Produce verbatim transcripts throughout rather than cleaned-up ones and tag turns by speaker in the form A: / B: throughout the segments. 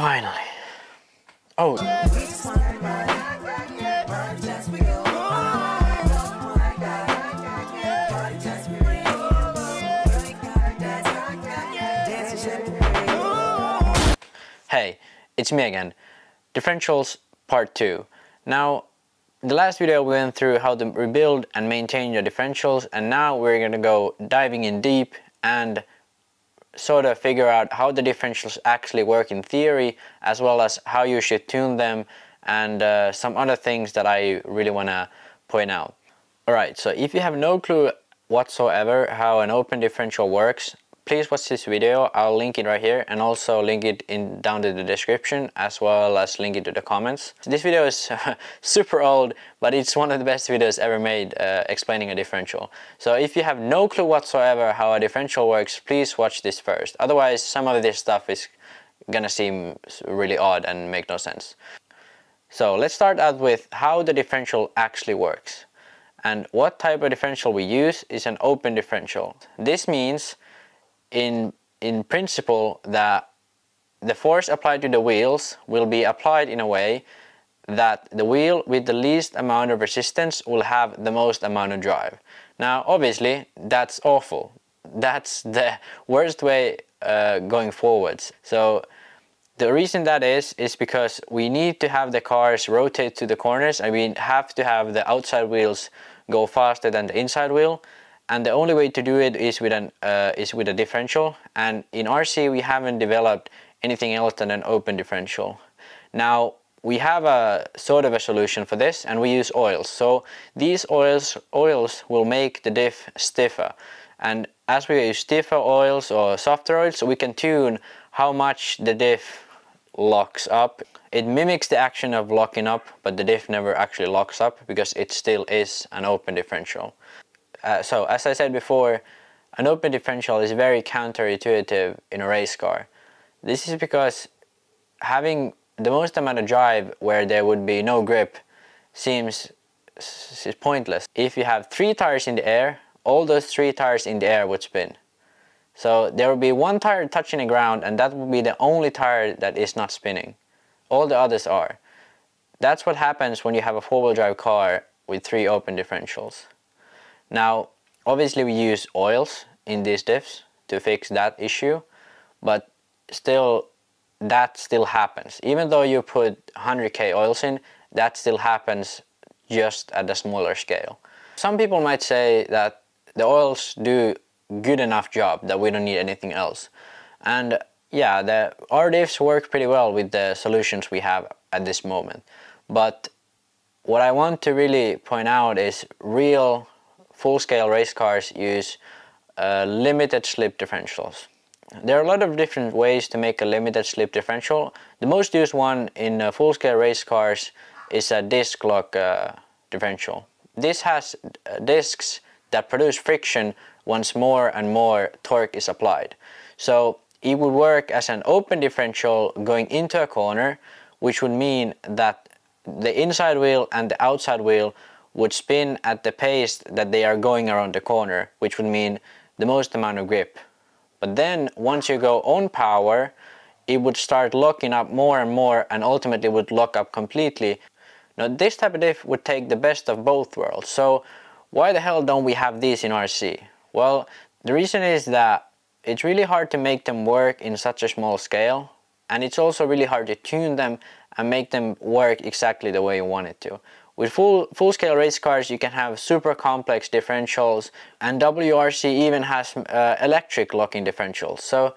A: Finally. Oh. Hey, it's me again. Differentials Part two. Now, in the last video we went through how to rebuild and maintain your differentials, and now we're gonna go diving in deep and sort of figure out how the differentials actually work in theory, as well as how you should tune them, and uh, some other things that I really want to point out. Alright, so if you have no clue whatsoever how an open differential works, please watch this video. I'll link it right here, and also link it in down to the description, as well as link it to the comments. This video is super old, but it's one of the best videos ever made uh, explaining a differential. So if you have no clue whatsoever how a differential works, please watch this first. Otherwise, some of this stuff is gonna seem really odd and make no sense. So let's start out with how the differential actually works. And what type of differential we use is an open differential. This means in in principle that the force applied to the wheels will be applied in a way that the wheel with the least amount of resistance will have the most amount of drive. Now obviously that's awful. That's the worst way uh, going forwards. So the reason that is is because we need to have the cars rotate to the corners, and we have to have the outside wheels go faster than the inside wheel. And the only way to do it is with an uh, is with a differential. And in R C we haven't developed anything else than an open differential. Now we have a sort of a solution for this, and we use oils. So these oils oils will make the diff stiffer. And as we use stiffer oils or softer oils, we can tune how much the diff locks up. It mimics the action of locking up, but the diff never actually locks up because it still is an open differential. Uh, so, as I said before, an open differential is very counterintuitive in a race car. This is because having the most amount of drive where there would be no grip seems is pointless. If you have three tires in the air, all those three tires in the air would spin. So there will be one tire touching the ground, and that will be the only tire that is not spinning. All the others are. That's what happens when you have a four-wheel drive car with three open differentials. Now, obviously we use oils in these diffs to fix that issue, but still, that still happens. Even though you put one hundred K oils in, that still happens, just at a smaller scale. Some people might say that the oils do good enough job that we don't need anything else. And yeah, the, our diffs work pretty well with the solutions we have at this moment. But what I want to really point out is real full-scale race cars use uh, limited slip differentials. There are a lot of different ways to make a limited slip differential. The most used one in uh, full-scale race cars is a disc lock uh, differential. This has uh, discs that produce friction once more and more torque is applied. So it would work as an open differential going into a corner, which would mean that the inside wheel and the outside wheel would spin at the pace that they are going around the corner, which would mean the most amount of grip. But then once you go on power, it would start locking up more and more, and ultimately would lock up completely. Now this type of diff would take the best of both worlds. So why the hell don't we have these in R C? Well, the reason is that it's really hard to make them work in such a small scale, and it's also really hard to tune them and make them work exactly the way you want it to. With full full-scale race cars, you can have super complex differentials, and W R C even has uh, electric locking differentials. So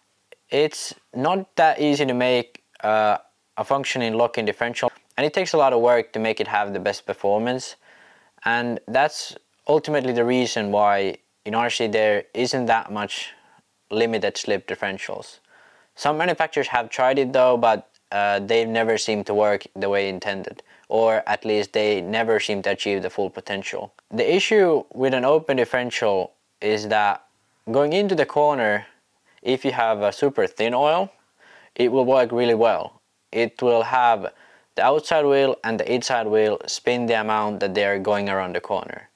A: it's not that easy to make uh, a functioning locking differential, and it takes a lot of work to make it have the best performance. And that's ultimately the reason why in R C there isn't that much limited slip differentials. Some manufacturers have tried it though, but uh, they've never seemed to work the way intended. Or at least they never seem to achieve the full potential. The issue with an open differential is that going into the corner, if you have a super thin oil, it will work really well. It will have the outside wheel and the inside wheel spin the amount that they are going around the corner.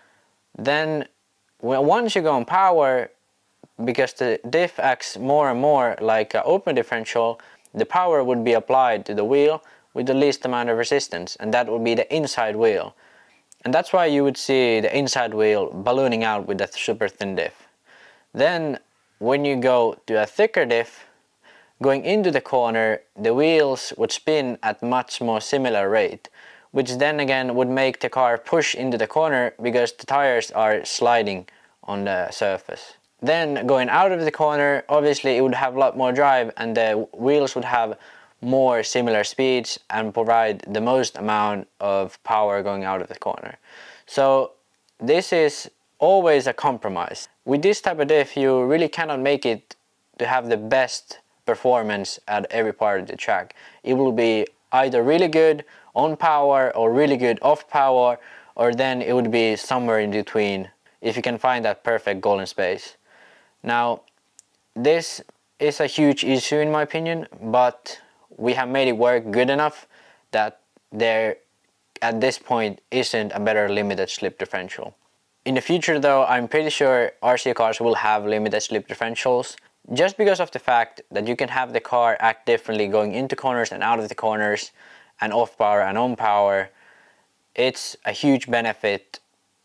A: Then when once you go on power, because the diff acts more and more like an open differential, the power would be applied to the wheel with the least amount of resistance, and that would be the inside wheel. And that's why you would see the inside wheel ballooning out with that super thin diff. Then when you go to a thicker diff, going into the corner, the wheels would spin at much more similar rate, which then again would make the car push into the corner because the tires are sliding on the surface. Then going out of the corner, obviously it would have a lot more drive and the wheels would have more similar speeds and provide the most amount of power going out of the corner. So this is always a compromise. With this type of diff, you really cannot make it to have the best performance at every part of the track. It will be either really good on power or really good off power, or then it would be somewhere in between if you can find that perfect golden space. Now this is a huge issue in my opinion, but we have made it work good enough that there at this point isn't a better limited slip differential. In the future though, I'm pretty sure R C cars will have limited slip differentials, just because of the fact that you can have the car act differently going into corners and out of the corners, and off power and on power. It's a huge benefit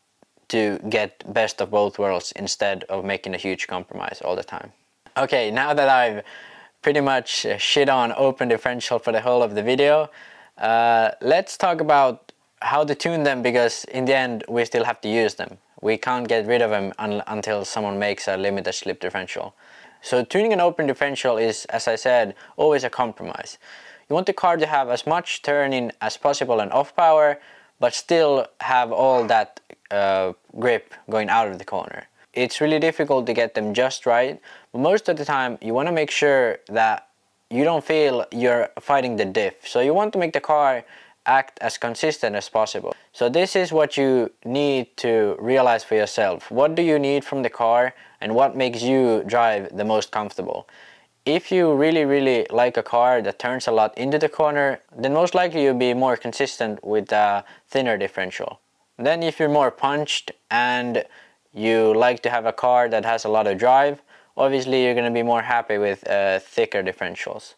A: to get best of both worlds instead of making a huge compromise all the time. Okay, now that I've pretty much shit on open differential for the whole of the video, uh, let's talk about how to tune them, because in the end we still have to use them. We can't get rid of them un until someone makes a limited slip differential. So tuning an open differential is, as I said, always a compromise. You want the car to have as much turning as possible and off power, but still have all that uh, grip going out of the corner. It's really difficult to get them just right, but most of the time you want to make sure that you don't feel you're fighting the diff. So you want to make the car act as consistent as possible. So this is what you need to realize for yourself. What do you need from the car and what makes you drive the most comfortable? If you really really like a car that turns a lot into the corner, then most likely you'll be more consistent with a thinner differential. Then if you're more punched and you like to have a car that has a lot of drive, obviously you're going to be more happy with uh, thicker differentials.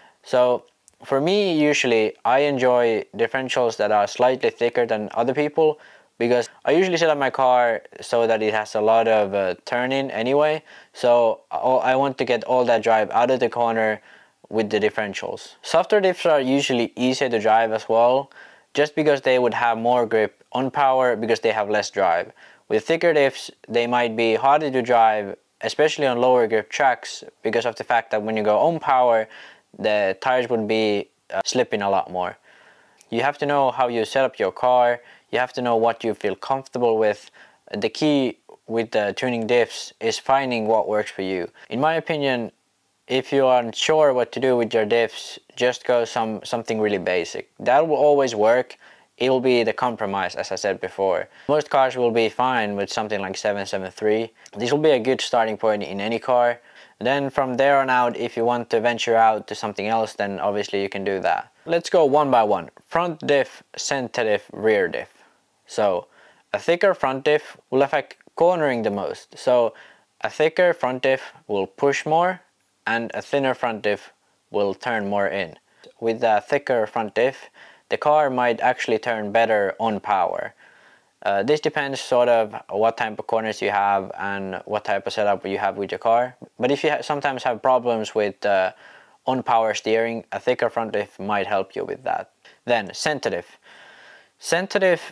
A: So for me, usually I enjoy differentials that are slightly thicker than other people, because I usually set up my car so that it has a lot of uh, turn-in anyway, so I want to get all that drive out of the corner with the differentials. Softer diffs are usually easier to drive as well, just because they would have more grip on power because they have less drive. With thicker diffs, they might be harder to drive, especially on lower grip tracks, because of the fact that when you go on power, the tires would be uh, slipping a lot more. You have to know how you set up your car. You have to know what you feel comfortable with. The key with the tuning diffs is finding what works for you. In my opinion, if you aren't sure what to do with your diffs, just go some something really basic. That will always work. It will be the compromise, as I said before. Most cars will be fine with something like seven seven three. This will be a good starting point in any car. Then from there on out, if you want to venture out to something else, then obviously you can do that. Let's go one by one. Front diff, center diff, rear diff. So a thicker front diff will affect cornering the most. So a thicker front diff will push more and a thinner front diff will turn more in. With a thicker front diff, the car might actually turn better on power. Uh, this depends sort of what type of corners you have and what type of setup you have with your car. But if you ha sometimes have problems with uh, on power steering, a thicker front diff might help you with that. Then center diff. Center diff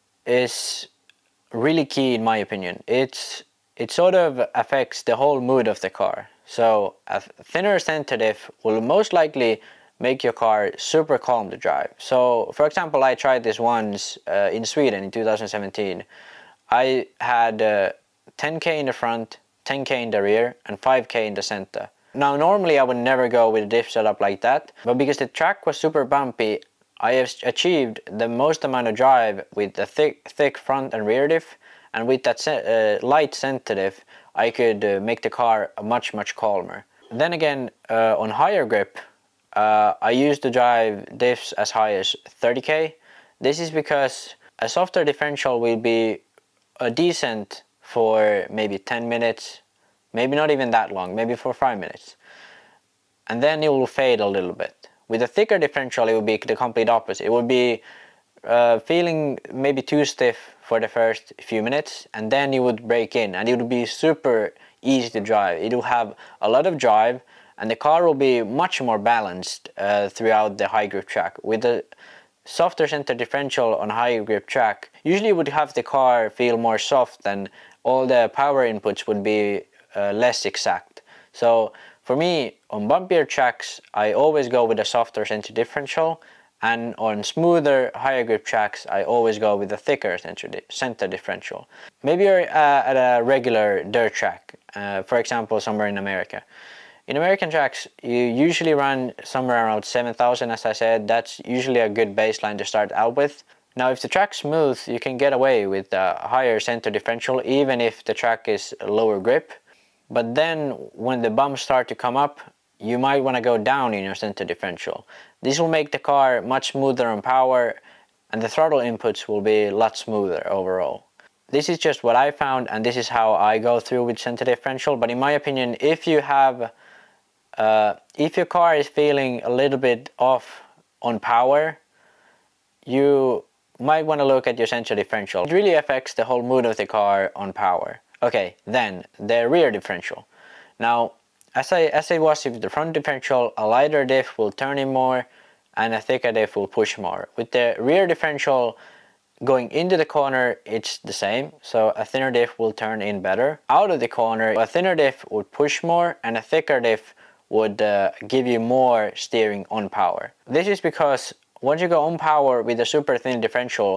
A: is really key in my opinion. It's it sort of affects the whole mood of the car. So a thinner center diff will most likely make your car super calm to drive. So for example, I tried this once uh, in Sweden in two thousand seventeen. I had uh, ten K in the front, ten K in the rear and five K in the center. Now normally I would never go with a diff setup like that, but because the track was super bumpy, I have achieved the most amount of drive with the thick, thick front and rear diff, and with that uh, light center diff I could uh, make the car much much calmer. Then again, uh, on higher grip, Uh, I used to drive diffs as high as thirty K. This is because a softer differential will be a decent for maybe ten minutes, maybe not even that long, maybe for five minutes. and then it will fade a little bit. With a thicker differential, it would be the complete opposite. It would be uh, feeling maybe too stiff for the first few minutes, and then it would break in, and it would be super easy to drive. It will have a lot of drive, and the car will be much more balanced uh, throughout the high grip track. With the softer center differential on high grip track, usually would have the car feel more soft, and all the power inputs would be uh, less exact. So for me, on bumpier tracks, I always go with a softer center differential, and on smoother, higher grip tracks, I always go with a thicker center, di center differential. Maybe you're uh, at a regular dirt track, uh, for example, somewhere in America. In American tracks, you usually run somewhere around seven thousand, as I said. That's usually a good baseline to start out with. Now, if the track's smooth, you can get away with a higher center differential, even if the track is lower grip. But then, when the bumps start to come up, you might want to go down in your center differential. This will make the car much smoother on power, and the throttle inputs will be a lot smoother overall. This is just what I found, and this is how I go through with center differential. But in my opinion, if you have Uh, if your car is feeling a little bit off on power, you might want to look at your center differential. It really affects the whole mood of the car on power. Okay, then the rear differential. Now, as I as it was with the front differential, a lighter diff will turn in more and a thicker diff will push more. With the rear differential, going into the corner, it's the same, so a thinner diff will turn in better. Out of the corner, a thinner diff would push more and a thicker diff would uh, give you more steering on power. This is because once you go on power with a super thin differential,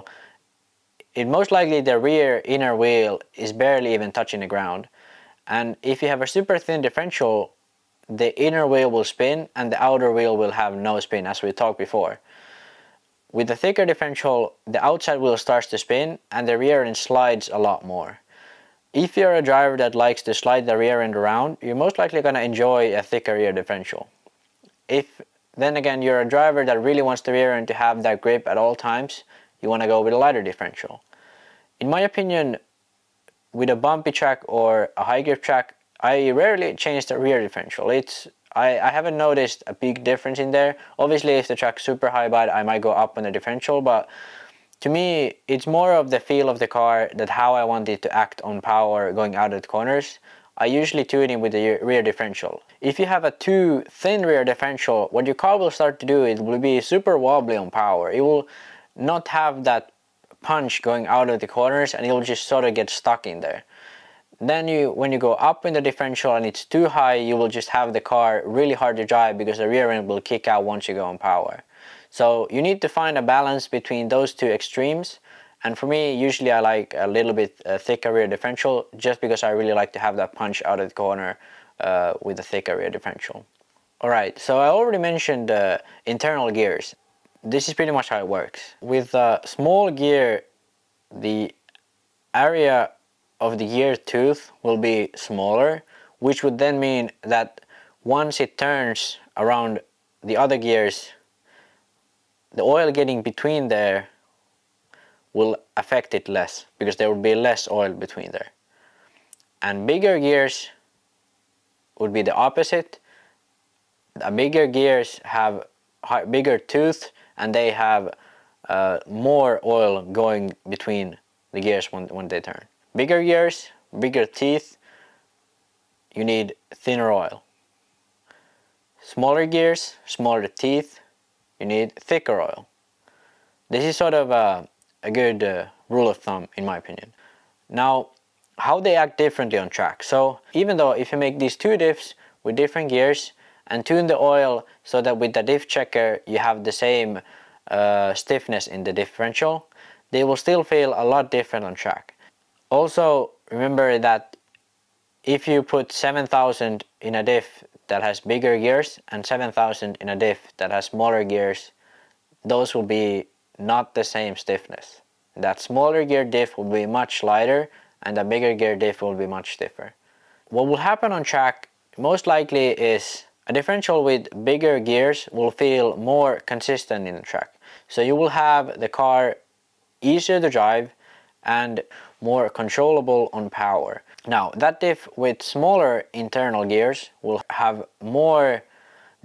A: it most likely the rear inner wheel is barely even touching the ground. And if you have a super thin differential, the inner wheel will spin and the outer wheel will have no spin, as we talked before. With the thicker differential, the outside wheel starts to spin and the rear end slides a lot more. If you're a driver that likes to slide the rear end around, you're most likely going to enjoy a thicker rear differential. If then again you're a driver that really wants the rear end to have that grip at all times, you want to go with a lighter differential. In my opinion, with a bumpy track or a high grip track, I rarely change the rear differential. It's I, I haven't noticed a big difference in there. Obviously, if the track's super high bite, I might go up on the differential, but to me, it's more of the feel of the car, that how I want it to act on power going out of the corners. I usually tune in with the rear differential. If you have a too thin rear differential, what your car will start to do, it will be super wobbly on power. It will not have that punch going out of the corners, and it will just sort of get stuck in there. Then you, when you go up in the differential and it's too high, you will just have the car really hard to drive because the rear end will kick out once you go on power. So you need to find a balance between those two extremes, and for me, usually I like a little bit uh, thicker rear differential, just because I really like to have that punch out of the corner uh, with a thicker rear differential. Alright, so I already mentioned uh, internal gears. This is pretty much how it works. With a small gear, the area of the gear tooth will be smaller, which would then mean that once it turns around the other gears, the oil getting between there will affect it less, because there will be less oil between there. And bigger gears would be the opposite. The bigger gears have bigger tooth, and they have uh, more oil going between the gears when, when they turn. Bigger gears, bigger teeth, you need thinner oil. Smaller gears, smaller teeth, you need thicker oil. This is sort of a, a good uh, rule of thumb, in my opinion. Now, how they act differently on track. So even though if you make these two diffs with different gears and tune the oil so that with the diff checker you have the same uh, stiffness in the differential, they will still feel a lot different on track. Also, remember that if you put seven thousand in a diff that has bigger gears and seven thousand in a diff that has smaller gears, those will be not the same stiffness. That smaller gear diff will be much lighter and the bigger gear diff will be much stiffer. What will happen on track most likely is a differential with bigger gears will feel more consistent in the track. So you will have the car easier to drive and more controllable on power. Now, that diff with smaller internal gears will have more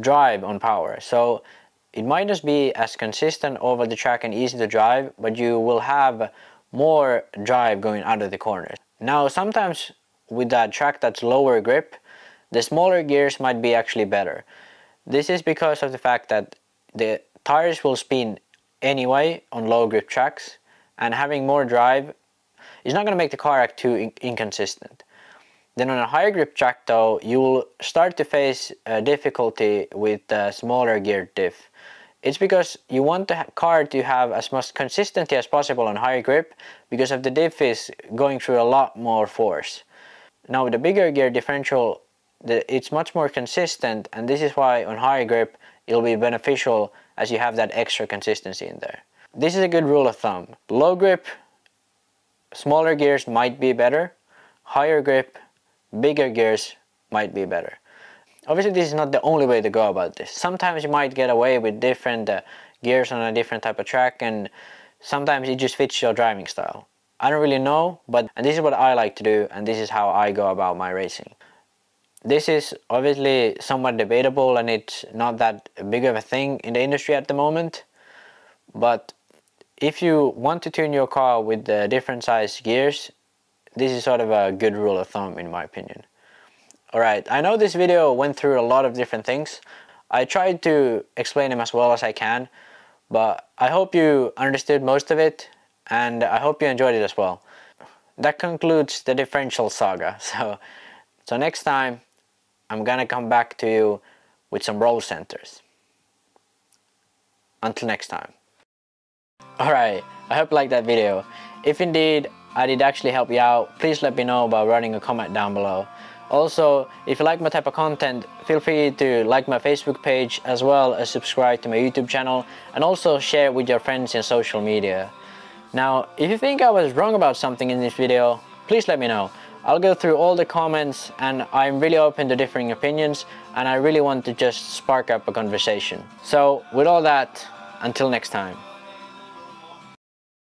A: drive on power. So it might just be as consistent over the track and easy to drive, but you will have more drive going out of the corners. Now sometimes with that track that's lower grip, the smaller gears might be actually better. This is because of the fact that the tires will spin anyway on low grip tracks, and having more drive is not going to make the car act too in inconsistent. Then on a higher grip track though, you will start to face uh, difficulty with the smaller geared diff. It's because you want the car to have as much consistency as possible on higher grip, because of the diff is going through a lot more force. Now with the bigger gear differential, the, it's much more consistent, and this is why on higher grip it'll be beneficial as you have that extra consistency in there. This is a good rule of thumb. Low grip, smaller gears might be better. Higher grip, bigger gears might be better. Obviously this is not the only way to go about this. Sometimes you might get away with different uh, gears on a different type of track, and sometimes it just fits your driving style. I don't really know, but and this is what I like to do, and this is how I go about my racing. This is obviously somewhat debatable, and it's not that big of a thing in the industry at the moment, but if you want to tune your car with the different size gears, this is sort of a good rule of thumb in my opinion. Alright, I know this video went through a lot of different things. I tried to explain them as well as I can, but I hope you understood most of it, and I hope you enjoyed it as well. That concludes the differential saga. So, so next time I'm gonna come back to you with some roll centers. Until next time. Alright, I hope you liked that video. If indeed I did actually help you out, please let me know by writing a comment down below. Also, if you like my type of content, feel free to like my Facebook page as well as subscribe to my YouTube channel, and also share it with your friends in social media. Now, if you think I was wrong about something in this video, please let me know. I'll go through all the comments, and I'm really open to differing opinions, and I really want to just spark up a conversation. So with all that, until next time.